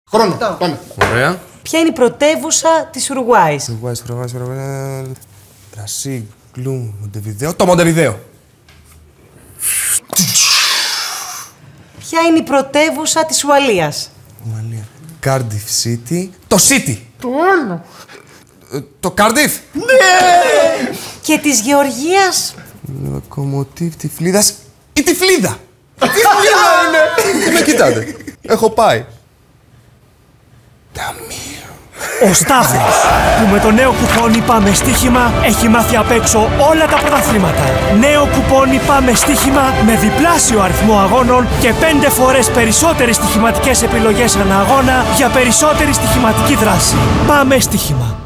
Χρόνο. Πάμε. Ωραία. Ποια είναι η πρωτεύουσα της Ουρουγουάης? Τρασί, Γκλούμ, Μοντεβιδέο. Το Μοντεβιδέο. Ποια είναι η πρωτεύουσα της Ουαλίας? Κάρντιφ City. Το City. Το άλλο. Το Κάρντιφ. Ναι! Και της Γεωργίας? Λοκομοτίβ Τυφλίδας. Η Τυφλίδα. Τυφλίδα είναι. Τι με κοιτάτε. Έχω πάει. Ο Σταύρος, που με το νέο κουπόνι Πάμε Στοίχημα έχει μάθει απ' έξω όλα τα πρωταθλήματα. Νέο κουπόνι Πάμε Στοίχημα με διπλάσιο αριθμό αγώνων και 5 φορές περισσότερες στοιχηματικές επιλογές ανά αγώνα για περισσότερη στοιχηματική δράση. Πάμε Στοίχημα.